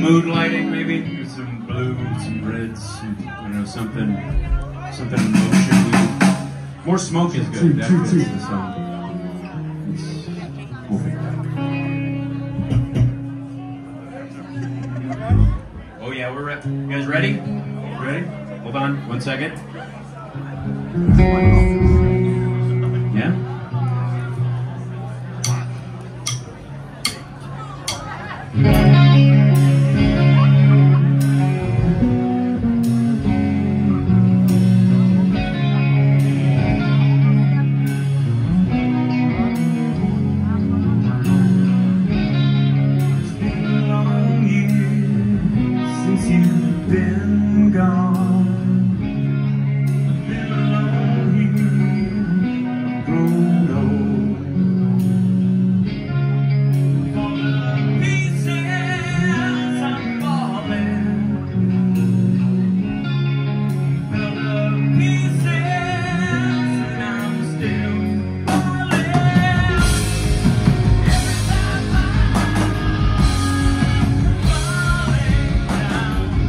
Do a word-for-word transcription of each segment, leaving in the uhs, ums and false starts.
mood lighting, maybe with some blue, some reds, some, I don't know, something, something in motion. More smoke is good. That fits the song. It's, we'll figure it out. Oh yeah, we're ready. You guys ready? Ready? Hold on, one second. Yeah. Been gone, been alone here, grown old. Falling to pieces, I'm falling. Fell to pieces, and I'm still falling. Every time I'm falling down.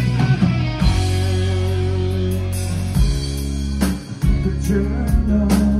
Journal